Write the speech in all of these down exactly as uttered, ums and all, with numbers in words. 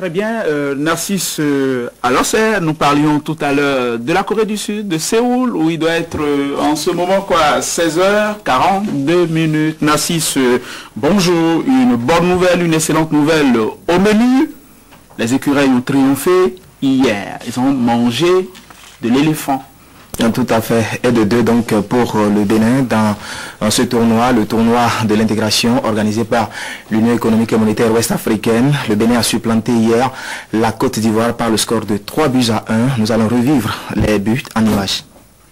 Très bien, euh, Narcisse euh, Alosser, nous parlions tout à l'heure de la Corée du Sud, de Séoul, où il doit être euh, en ce moment quoi, seize heures quarante-deux minutes. Narcisse, euh, bonjour, une bonne nouvelle, une excellente nouvelle au menu. Les écureuils ont triomphé hier, ils ont mangé de l'éléphant. Tout à fait, et de deux donc pour le Bénin dans, dans ce tournoi, le tournoi de l'intégration organisé par l'Union économique et monétaire ouest-africaine. Le Bénin a supplanté hier la Côte d'Ivoire par le score de trois buts à un. Nous allons revivre les buts en images.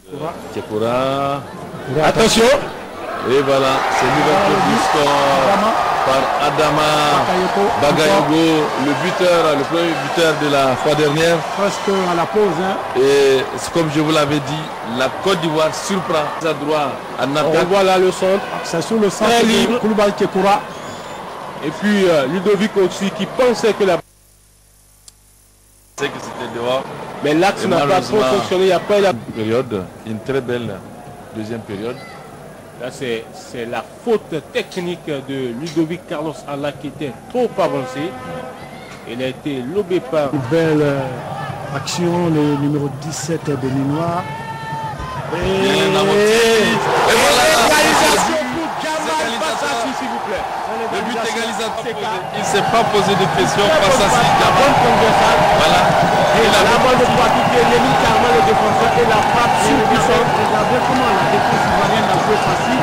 Attention. Et voilà, c'est l'ouverture du score par Adama Bagayogo, le buteur, le premier buteur de la fois dernière. Presque à la pause. Hein. Et comme je vous l'avais dit, la Côte d'Ivoire surprend à droite en attaque. On voit là le centre, c'est sur le centre libre, Koulibaly Kekoura. Et puis euh, Ludovic aussi qui pensait que la... C'est que c'était dehors. Mais l'axe n'a pas trop fonctionné, il n'y a pas eu la... Période, une très belle deuxième période. Là, c'est la faute technique de Ludovic Carlos Alla qui était trop avancé. Il a été lobé par... Une belle euh, action, le numéro dix-sept béninois. Et, et, et voilà l'égalisation pour Jamal Bassassi, s'il vous plaît. Le but égalisateur. Il ne s'est pas posé de questions face à ce Jamal. Voilà. Et la, la balle de pratique de Lémi Carman, le défenseur, et la frappe surpuissante. Regardez comment la défense ivoirienne a joué facile.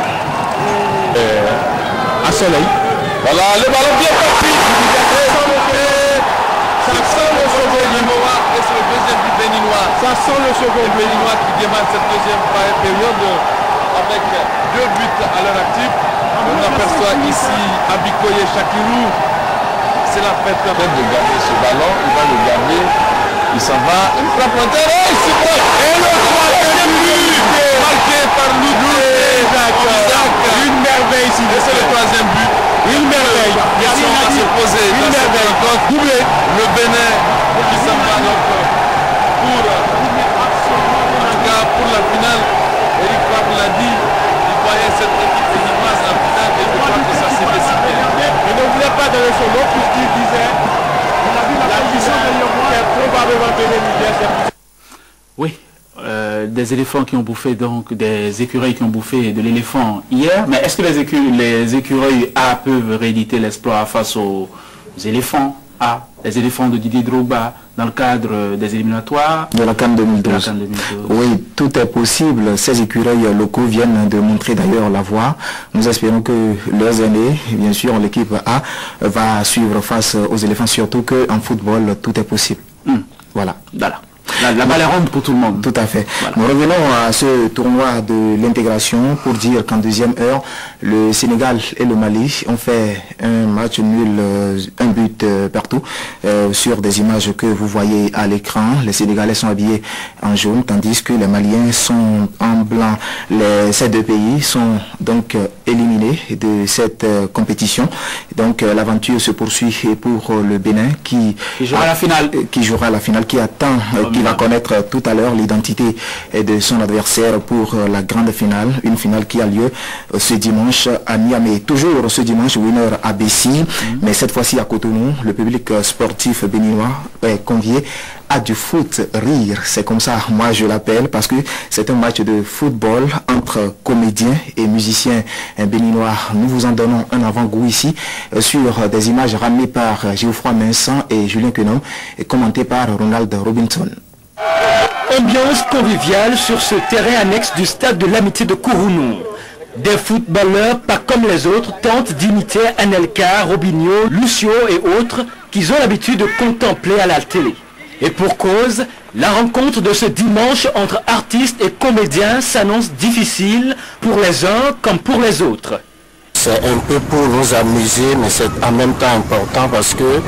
À soleil. Voilà, le ballon bien parti. Ça sent le second béninois et c'est le deuxième but béninois. Ça sent le second béninois qui démarre cette deuxième période avec deux buts à l'heure active. On aperçoit ici Abikoye Chakirou. C'est la fête de garder ce ballon. Il va le garder. Il s'en va. Il frappe en terre. Et il se prend. Et le troisième but marqué par Loudé. Une merveille ici. Et c'est le troisième but. Une merveille. Il y a rien à se poser. Une merveille. Doublé. Le Bénin qui s'en va donc pour, en tout cas pour la finale. Eric Fabre l'a dit. Il voyait cette équipe béninoise en finale et je crois que ça s'est décidé. Il ne voulait pas donner son mot puisqu'il disait la puissance de Lyon est probablement bénéficiaire. Oui. Euh, des éléphants qui ont bouffé, donc des écureuils qui ont bouffé de l'éléphant hier. Mais est-ce que les, écu les écureuils A peuvent rééditer l'exploit face aux, aux éléphants A, les éléphants de Didier Drogba dans le cadre des éliminatoires de la CAN deux mille douze. Oui, tout est possible. Ces écureuils locaux viennent de montrer d'ailleurs la voie. Nous espérons que leurs aînés, bien sûr l'équipe A, va suivre face aux éléphants, surtout qu'en football tout est possible. Mmh. Voilà. Voilà. La, la balle est ronde pour tout le monde. Tout à fait. Voilà. Nous revenons à ce tournoi de l'intégration pour dire qu'en deuxième heure, le Sénégal et le Mali ont fait un match nul, euh, un but euh, partout, euh, sur des images que vous voyez à l'écran. Les Sénégalais sont habillés en jaune, tandis que les Maliens sont en blanc. Les, ces deux pays sont donc euh, éliminés de cette euh, compétition. Donc euh, l'aventure se poursuit pour euh, le Bénin qui, qui jouera a, la finale. Euh, qui jouera la finale, qui attend, euh, qui va connaître tout à l'heure l'identité de son adversaire pour la grande finale, une finale qui a lieu ce dimanche à Niamey. Toujours ce dimanche, Winner à Bessie, mm-hmm. mais cette fois-ci à Cotonou, le public sportif béninois est convié à du foot rire. C'est comme ça, moi je l'appelle, parce que c'est un match de football entre comédiens et musiciens béninois. Nous vous en donnons un avant-goût ici sur des images ramenées par Geoffroy Vincent et Julien Quenom et commentées par Ronald Robinson. Ambiance conviviale sur ce terrain annexe du stade de l'Amitié de Cotonou. Des footballeurs pas comme les autres tentent d'imiter Anelka, Robinho, Lucio et autres qu'ils ont l'habitude de contempler à la télé. Et pour cause, la rencontre de ce dimanche entre artistes et comédiens s'annonce difficile pour les uns comme pour les autres. C'est un peu pour nous amuser, mais c'est en même temps important parce que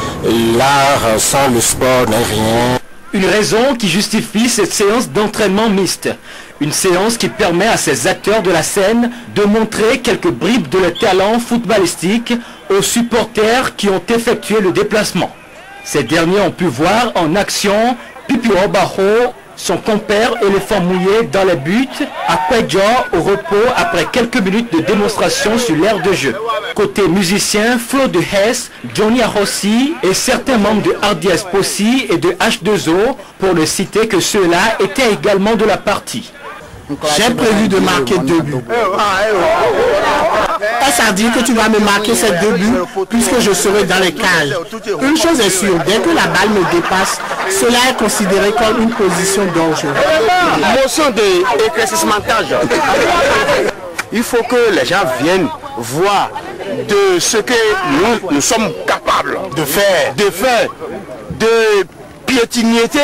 l'art sans le sport n'est rien. Une raison qui justifie cette séance d'entraînement mixte. Une séance qui permet à ces acteurs de la scène de montrer quelques bribes de leur talent footballistique aux supporters qui ont effectué le déplacement. Ces derniers ont pu voir en action Pipi Obaho Son compère éléphant mouillé dans les buts, à Kwedjor au repos après quelques minutes de démonstration sur l'aire de jeu. Côté musicien, Flo de Hess, Johnny Arossi et certains membres de R D S Possi et de H deux O, pour ne citer que ceux-là, étaient également de la partie. J'ai prévu de marquer deux buts. Est-ce à dire que tu vas me marquer ces deux buts puisque je serai dans les cages? Une chose est sûre, dès que la balle me dépasse, cela est considéré comme une position dangereuse. Motion d'éclaircissement-tage. Il faut que les gens viennent voir de ce que nous, nous sommes capables de faire, de faire, de piétinité.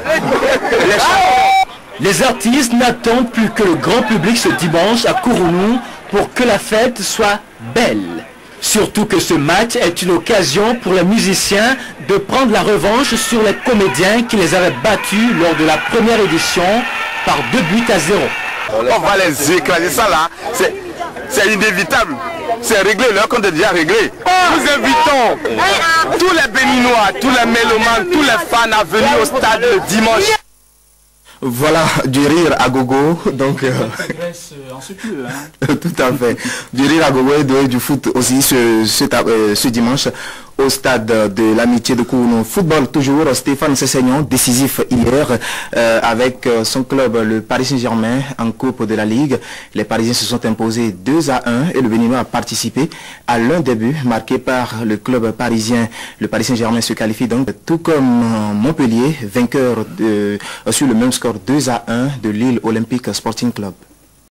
Les artistes n'attendent plus que le grand public ce dimanche à Cournouh pour que la fête soit belle. Surtout que ce match est une occasion pour les musiciens de prendre la revanche sur les comédiens qui les avaient battus lors de la première édition par deux buts à zéro. On va les écraser, ça là, c'est inévitable. C'est réglé, leur compte est déjà réglé. Nous invitons tous les Béninois, tous les mélomanes, tous les fans à venir au stade le dimanche. Voilà, du rire à gogo, donc... Euh, en surplus, hein. Tout à fait. Du rire à gogo et du foot aussi ce, ce, euh, ce dimanche au stade de l'amitié de Cournouh. Football toujours, Stéphane Sessegnon, décisif hier euh, avec son club, le Paris Saint-Germain, en Coupe de la Ligue. Les Parisiens se sont imposés deux à un et le Béninois a participé à l'un des buts marqué par le club parisien. Le Paris Saint-Germain se qualifie donc tout comme Montpellier, vainqueur de, sur le même score deux à un de Lille Olympique Sporting Club.